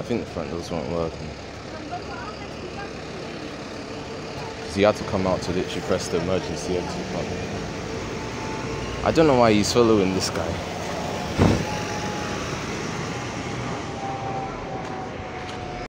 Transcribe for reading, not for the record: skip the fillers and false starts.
think the front doors weren't working. Because he had to come out to literally press the emergency exit button. I don't know why he's following this guy.